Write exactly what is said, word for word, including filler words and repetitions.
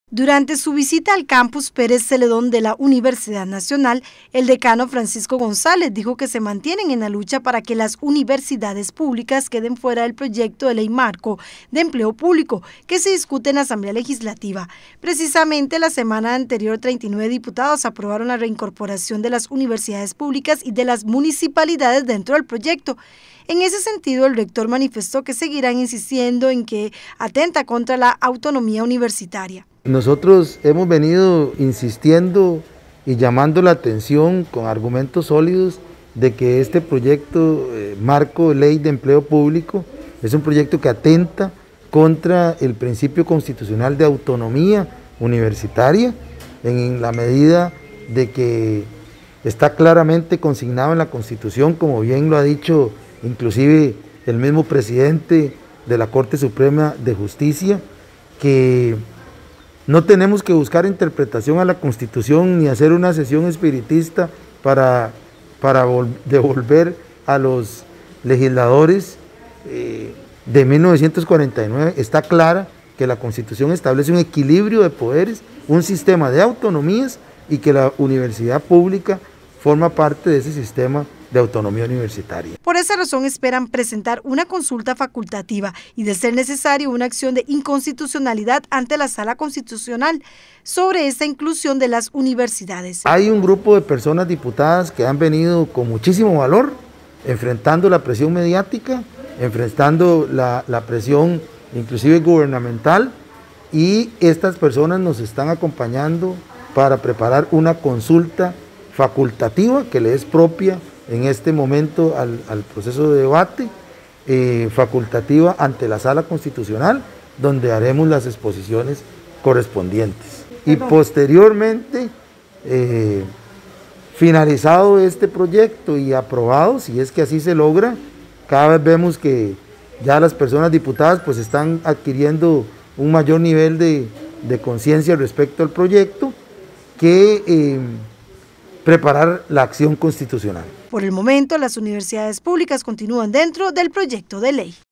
Durante su visita al campus Pérez Celedón de la Universidad Nacional, el decano Francisco González dijo que se mantienen en la lucha para que las universidades públicas queden fuera del proyecto de ley marco de empleo público que se discute en la Asamblea Legislativa. Precisamente la semana anterior, treinta y nueve diputados aprobaron la reincorporación de las universidades públicas y de las municipalidades dentro del proyecto. En ese sentido, el rector manifestó que seguirán insistiendo en que atenta contra la autonomía universitaria. Nosotros hemos venido insistiendo y llamando la atención con argumentos sólidos de que este proyecto eh, marco de ley de empleo público es un proyecto que atenta contra el principio constitucional de autonomía universitaria en la medida de que está claramente consignado en la Constitución, como bien lo ha dicho inclusive el mismo presidente de la Corte Suprema de Justicia, que no tenemos que buscar interpretación a la Constitución ni hacer una sesión espiritista para, para devolver a los legisladores eh, de mil novecientos cuarenta y nueve. Está clara que la Constitución establece un equilibrio de poderes, un sistema de autonomías y que la universidad pública forma parte de ese sistema de autonomía universitaria. Por esa razón esperan presentar una consulta facultativa y, de ser necesario, una acción de inconstitucionalidad ante la Sala Constitucional sobre esta inclusión de las universidades. Hay un grupo de personas diputadas que han venido con muchísimo valor, enfrentando la presión mediática, enfrentando la, la presión inclusive gubernamental, y estas personas nos están acompañando para preparar una consulta facultativa que le es propia en este momento al, al proceso de debate, eh, facultativa ante la Sala Constitucional, donde haremos las exposiciones correspondientes. Y posteriormente, eh, finalizado este proyecto y aprobado, si es que así se logra, cada vez vemos que ya las personas diputadas pues están adquiriendo un mayor nivel de, de conciencia respecto al proyecto, que eh, preparar la acción constitucional. Por el momento, las universidades públicas continúan dentro del proyecto de ley.